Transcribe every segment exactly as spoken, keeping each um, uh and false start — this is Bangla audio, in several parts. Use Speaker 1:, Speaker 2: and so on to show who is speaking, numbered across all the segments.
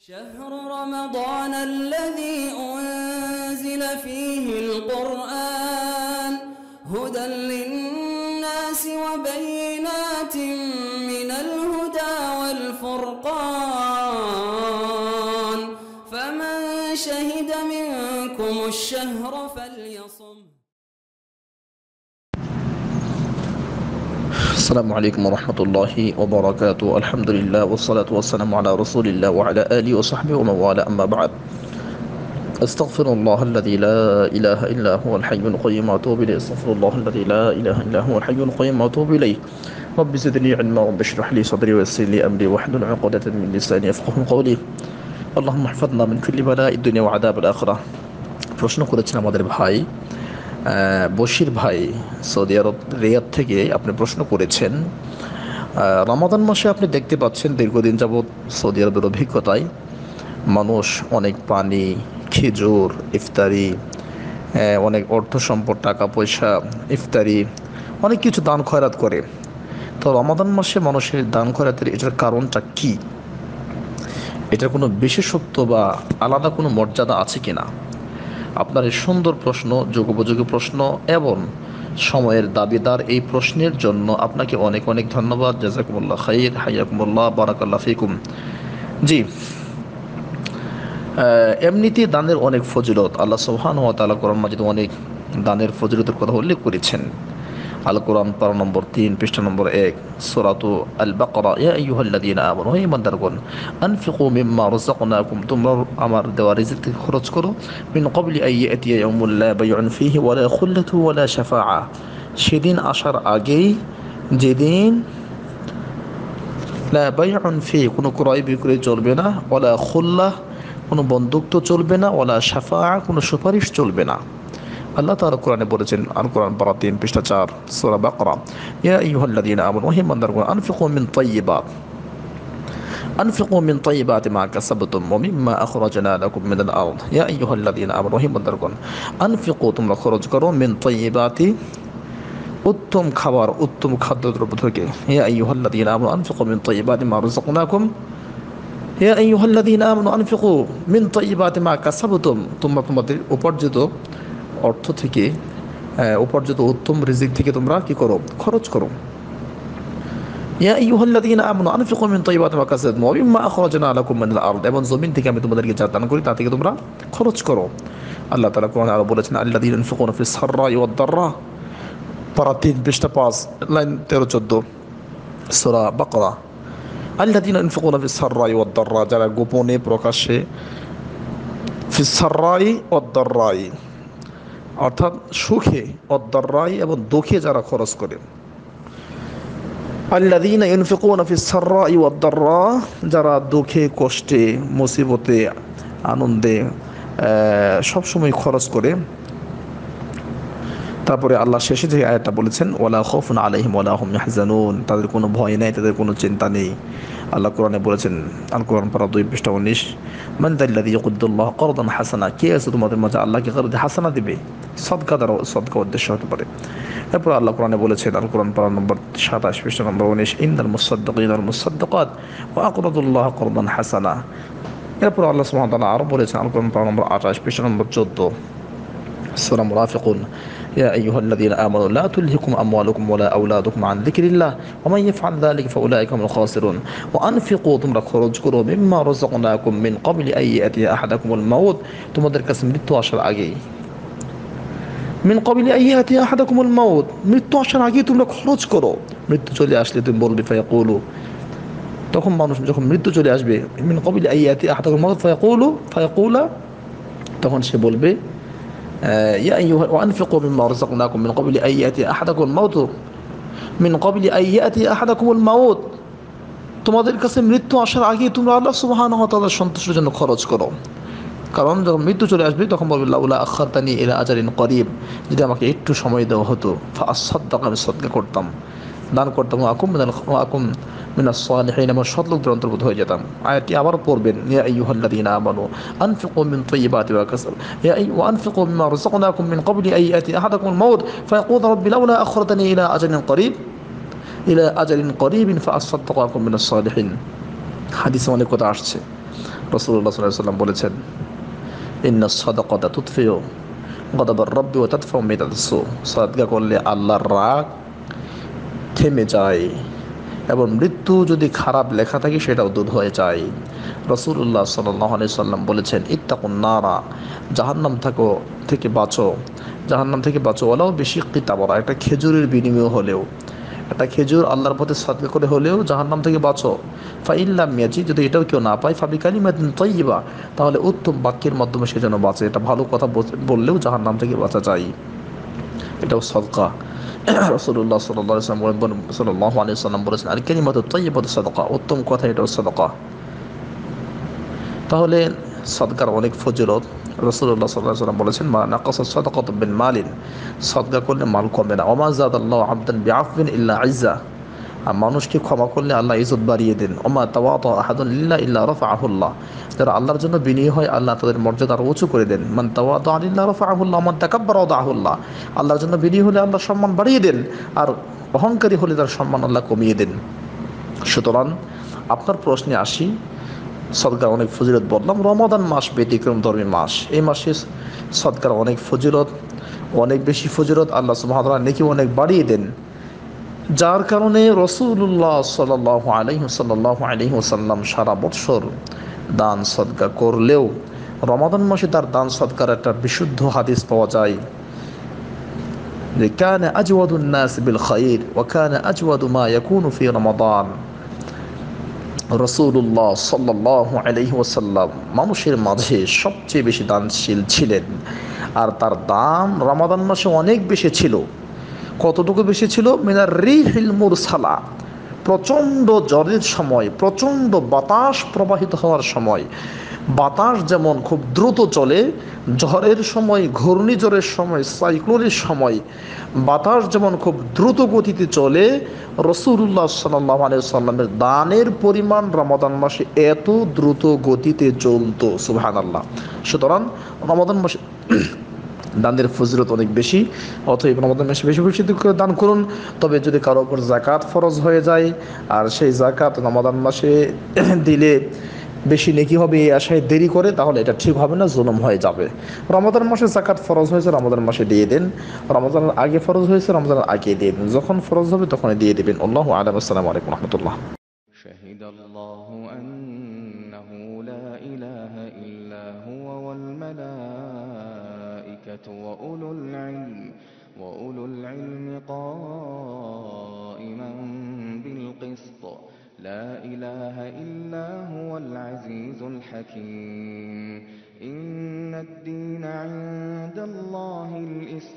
Speaker 1: شهر رمضان الذي أنزل فيه القرآن هدى للناس وبينات من الهدى والفرقان فمن شهد منكم الشهر فليصم.
Speaker 2: السلام عليكم ورحمة الله وبركاته. الحمد لله والصلاة والسلام على رسول الله وعلى آله وصحبه ومن والاه. أما بعد، أستغفر الله الذي لا إله إلا هو الحي القيوم وأتوب إليه. أستغفر الله الذي لا إله إلا هو الحي القيوم وأتوب إليه. رب زدني علما رب اشرح لي صدري ويسر لي أمري واحلل عقدة من لساني يفقهوا قولي. اللهم احفظنا من كل بلاء الدنيا وعذاب الآخرة. প্রশ্ন করেছেন আমাদের ভাই বশির ভাই সৌদি আরব রিয়াদ থেকে। আপনি প্রশ্ন করেছেন, রমাদান মাসে আপনি দেখতে পাচ্ছেন দীর্ঘদিন যাবৎ সৌদি আরবের অভিজ্ঞতায় মানুষ অনেক পানি, খেজুর, ইফতারি, অনেক অর্থ সম্পদ, টাকা পয়সা, ইফতারি, অনেক কিছু দান খয়রাত করে। তো রমাদান মাসে মানুষের দান খয়রাতের এটার কারণটা কি? এটার কোনো বিশেষত্ব বা আলাদা কোনো মর্যাদা আছে কিনা? আপনার এই সুন্দর প্রশ্ন, যুগোপযোগী প্রশ্ন এবং সময়ের দাবিদার এই প্রশ্নের জন্য আপনাকে অনেক অনেক ধন্যবাদ। জাযাকুমুল্লাহ খাইর, হাইয়াকুমুল্লাহ, বারাকাল্লাহ ফিকুম। জি, এমনিতেই দানের অনেক ফজিলত। আল্লাহ সুবহানাহু ওয়া তাআলা কোরআন মাজিদে অনেক দানের ফজিলতের কথা উল্লেখ করেছেন। আল কোরআন পারা নম্বর তিন, পৃষ্ঠা নম্বর এক, সূরাতু আল বাকারা। ইয়া আইয়ুহাল্লাযীনা আমানু, হে ঈমানদারগণ, আনফিকু মিম্মা রাযাকনাকুম, তোমরা আমার দেওয়া রিজিক থেকে খরচ করো। মিন ক্বাবলি আন ইয়াতিয়া ইয়াউমুন লা বাইউন ফীহি ওয়ালা খুল্লাতু ওয়ালা শাফাআ, সেদিন আসার আগেই যেদিন লা বাইউন ফীহি, কোনো ক্রয় বিক্রয় চলবে না, ওয়ালা খুল্লাহ, কোনো বন্ধুত্ব চলবে না, ওয়ালা শাফাআ, কোনো সুপারিশ চলবে না। আল্লাহ তাআলা কোরআনে বলেছেন, আল কোরআন পারা তিন, পৃষ্ঠা চার, সূরা বাকারা। ইয়া আইয়ুহাল্লাযীনা আমানু, হে ঈমানদারগণ, আনফিকু মিন তাইয়্যিবাত আনফিকু মিন তাইয়্যিবাতি মা কাসাবতুম ওয়া মিম্মা আখরাজনা লাকুম মিনাল আরদ। ইয়া আইয়ুহাল্লাযীনা আমানু, হে ঈমানদারগণ, আনফিকু, তোমরা খরচ করো, মিন তাইয়্যিবাতি, উত্তম খাবার, উত্তম খাদ্যদ্রব্য থেকে। ইয়া আইয়ুহাল্লাযীনা আমানু আনফিকু মিন তাইয়্যিবাতি মা রাযাকনাকুম, ইয়া আইয়ুহাল্লাযীনা আমানু আনফিকু মিন তাইয়্যিবাতি মা কাসাবতুম, তোমরা তোমাদের উপার্জিত অর্থ থেকে, উপার্জিত উত্তম রিজিক থেকে তোমরা কি করো? খরচ করো। ইয়া আইয়ুহাল্লাযীনা আমানু আনফিকু মিন তাইয়্যিবাতি মা কাসাবতুম ওয়া মিম্মা আখরাজনা লাকুম মিনাল আরদ, এবং জমিন থেকে আমি তোমাদেরকে যা দান করি তা থেকে তোমরা খরচ করো। আল্লাহ তাআলা কোরআনে আরো বলেছেন, আল্লাযীনা ইউনফিকুনা ফিস সাররাই ওয়াদ দাররা, পারা তিন, পৃষ্ঠা পাঁচ, লাইন তেরো চোদ্দ, সূরা বাকারা। আল্লাযীনা ইউনফিকুনা ফিস সাররাই ওয়াদ দাররা, যারা গোপনে প্রকাশ্যে, ফিস সাররাই ওয়াদ দাররাই অর্থাৎ সুখে, অদ্দাররাই এবং দুঃখে যারা খরচ করে। আল্লাযীনা ইউনফিকুনা ফিস সাররাই ওয়াদ দাররা, যারা দুঃখে, কষ্টে, মুসিবতে, আনন্দে সবসময় খরচ করে। তারপরে আল্লাহ শেষে যে আয়াতটা বলেছেন, ওয়ালা খাউফুন আলাইহিম ওয়ালা হুম ইয়াহজানুন, তাদের কোনো ভয় নেই, তাদের কোনো চিন্তা নেই। আল্লাহ কোরআনে বলেছেন, আল কোরআন পারা দুই, পৃষ্ঠা উনিশ, মান যাল্লাযী ইয়াকুদুল্লাহ করদান হাসানা, কে আছে তোমাদের মাঝে আল্লাহকে করদে হাসানা দিবে? সদকা দ্বারা, সদকা উদ্দেশ্য হতে পারে। এরপর আল্লাহ কোরআনে বলেছেন, আল কোরআন পারা নম্বর সাতাশ, পৃষ্ঠা নম্বর উনিশ, ইন্নাল মুসাদ্দিকিনা ওয়াল মুসাদ্দিকাত ওয়া আকরাদুল্লাহ করদান হাসানা। এরপর আল্লাহ সুবহানাহু ওয়া তাআলা আরো বলেছেন, আল কোরআন পারা নম্বর আঠাশ, পৃষ্ঠা নম্বর চোদ্দ, সূরা মুনাফিকুন। ইয়া আইয়ুহাল্লাযীনা আমানু লা তুলহিকুম আমওয়ালুকুম ওয়ালা আওলাদুকুম আন যিকরিল্লাহ ওয়া মান ইয়াফআল যালিকা ফাউলাইকা হুমুল খাসিরুন। ওয়া আনফিকু, তোমরা খরচ করো, মিম্মা রাযাকনাকুম মিন ক্বাবলি আন ইয়াতিয়া আহাদাকুমুল মাউত, তোমাদের কাছে মৃত্যু আসার আগেই। মিন ক্বাবলি আন ইয়াতিয়া আহাদাকুমুল মাউত, মৃত্যু আসার আগেই তোমরা খরচ করো। মৃত্যু চলে আসলে তুমি বলবে ফায়াকুলু, তখন মানুষ যখন মৃত্যু চলে আসবে, মিন ক্বাবলি আন ইয়াতিয়া আহাদাকুমুল মাউত ফায়াকুলু ফায়াকুলা, তখন সে বলবে, ইয়া আইয়ুহা ওয়া আনফিকু মিম্মা রাযাকনাকুম মিন ক্বাবলি আন ইয়াতিয়া আহাদাকুমুল মাউত মিন ক্বাবলি আন ইয়াতিয়া আহাদাকুমুল মাউত, তোমাদের কাছে মৃত্যু আসার আগে তোমরা আল্লাহ সুবহানাহু ওয়া তাআলার সন্তুষ্টির জন্য খরচ করো। কারণ যখন মৃত্যু চলে আসবে তখন বলবে, লাউলা আখারতানি ইলা আজালিন করিব, যদি আমাকে একটু সময় দেওয়া হতো, ফাআসাদদাক, আমি সদকা করতাম, দান করতাম, আকুম মিনাল আকুম মিনাস সালিহিন, আমার সৎ লোকদের অন্তর্ভুক্ত হয়ে যেতাম। আয়াতটি আবার পড়বেন, ইয়া আইয়ুহাল্লাযীনা আমানু আনফিকু মিন তাইয়্যিবাতি মা কাসাব ইয়া ওয়া আনফিকু মিম্মা রাযাকনাকুম মিন ক্বাবলি আন ইয়াতিয়া আহাদাকুমুল মাউত ফায়াকুলু রাব্বি লাউলা আখারতানি ইলা আজালিন করিব ইলা আজালিন করিবিন ফাআসাদদাক ওয়া আকুম মিনাস সালিহিন। হাদিসে অনেক কথা আসছে। রাসূলুল্লাহ সাল্লাল্লাহু আলাইহি ওয়াসাল্লাম বলেছেন, ইন্না সাদাকাতা তুতফিউ গাদাবার রাব্বি ওয়া তাদফাউ মিতাস সু। সাদকা করলে আল্লাহর রাগ থেমে যায় এবং মৃত্যু যদি খারাপ লেখা থাকে সেটাও দূর হয়ে যায়। রাসূলুল্লাহ সাল্লাল্লাহু আলাইহি সাল্লাম বলেছেন, ইত্তাকুন নারা, জাহান্নাম থাকো থেকে বাঁচো, জাহান্নাম থেকে বাঁচো ওয়ালাউ বিশিক্কি তামরা, একটা খেজুরের বিনিময় হলেও, একটা খেজুর আল্লাহর পথে সাদকা করে হলেও জাহান্নাম থেকে বাঁচো। ফাইন লাম ইয়াজি, যদি এটাও কেউ না পায়, ফাবি কালিমাতিন তাইয়্যিবা, তাহলে উত্তম বাক্যের মাধ্যমে সে যেন বাঁচে। এটা ভালো কথা বললেও জাহান্নাম থেকে বাঁচা যায়, এটাও সদকা। রাসূলুল্লাহ সাল্লাল্লাহু আলাইহি ওয়াসাল্লাম সাল্লাল্লাহু আলাইহি ওয়াসাল্লাম বলেছেন, আল কালিমাতু তাইয়্যিবাতু সাদাকা, উত্তম কথা এটাও সাদাকা। তাহলে সদকার অনেক ফজিলত। রাসূলুল্লাহ সাল্লাল্লাহু আলাইহি ওয়াসাল্লাম বলেছেন, মা নাকাসা সাদাকাতু বিন মালিন, সদকা করলে মাল কমে না। ওয়া মা যাদাল্লাহু আবদান বিআফবিন ইল্লা ইজ্জা, আর মানুষকে ক্ষমা করলে আল্লাহ ইজ্জত বাড়িয়ে দেন। ওয়া মা তাওয়াদা আহাদুন লিল্লাহি ইল্লা রাফাআহুল্লাহ, যারা আল্লাহর জন্য বিনয়ী হয় আল্লাহ তাদের মর্যাদা আরও উঁচু করে দেন। মান তাওয়াদা লিল্লাহি রাফাআহুল্লাহ, মান তাকাব্বারা ওয়াদাআহুল্লাহ, আল্লাহর জন্য বিনয়ী হলে আল্লাহ সম্মান বাড়িয়ে দেন, আর অহংকারী হলে তার সম্মান আল্লাহ কমিয়ে দেন। সুতরাং আপনার প্রশ্নে আসি, সদকার অনেক ফজিলত বললাম। রমাদান মাস ব্যতিক্রম ধর্মী মাস, এই মাসে সদকার অনেক ফজিলত, অনেক বেশি ফজিলত, আল্লাহ সুবহানাহু ওয়া তাআলা নেকি অনেক বাড়িয়ে দেন, যার কারণে রাসূলুল্লাহ সাল্লাল্লাহু আলাইহি সাল্লাল্লাহু আলাইহি ওয়াসাল্লাম সারা বৎসর দান সদকা করলেও রমাদান মাসে তার দান সদকার একটা বিশুদ্ধ হাদিস পাওয়া যায় যে কানা আজওয়াদুন নাস বিল খায়র ওয়া কানা আজওয়াদু মা ইয়াকুনু ফি রমাদান। রাসূলুল্লাহ সাল্লাল্লাহু আলাইহি ওয়াসাল্লাম মানুষের মাঝে সবচেয়ে বেশি দানশীল ছিলেন, আর তার দান রমাদান মাসে অনেক বেশি ছিল। কতটুকু বেশি ছিল? মিনার রিহিল মুরসালা, প্রচণ্ড ঝড়ের সময়, প্রচণ্ড বাতাস প্রবাহিত হওয়ার সময়, বাতাস যেমন খুব দ্রুত চলে, ঝড়ের সময়, ঘূর্ণিঝড়ের সময়, সাইক্লোনের সময় বাতাস যেমন খুব দ্রুত গতিতে চলে, রাসূলুল্লাহ সাল্লাল্লাহু আলাইহি ওয়াসাল্লামের দানের পরিমাণ রমাদান মাসে এত দ্রুত গতিতে চলতো, সুবহানাল্লাহ। সুতরাং রমাদান মাসে দানের ফজিলত অনেক বেশি, অতএব রমাদান মাসে বেশি বেশি করে দান করুন। তবে যদি কারো উপর যাকাত ফরজ হয়ে যায় আর সেই যাকাত রমাদান মাসে দিলে বেশি নেকি হবে এই আশায় দেরি করে, তাহলে এটা ঠিক হবে না, জুলুম হয়ে যাবে। রমাদান মাসে যাকাত ফরজ হয়েছে রমাদান মাসে দিয়ে দেন, রমাদানের আগে ফরজ হয়েছে রমাদানের আগে দিয়ে দেন, যখন ফরজ হবে তখনই দিয়ে দেবেন। আল্লাহু আ'লাম। আসসালামু আলাইকুম ওয়া রাহমাতুল্লাহ।
Speaker 3: শাহিদাল্লাহু আন্নাহু লা ইলাহা ইল্লা হুয়া ওয়াল মালাইকাতু ওয়া উলুল ইলমি ওয়া উলুল ইলমি কাইমান বিল কিসত লা ইলাহা ইল্লা হুয়াল আজিজুল হাকীম। ইন্নাদ দীনা ইনদাল্লাহিল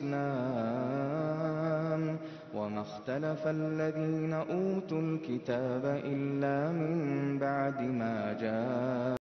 Speaker 3: ইসলাম وما اختلف الذين أوتوا الكتاب إلا من بعد ما جاء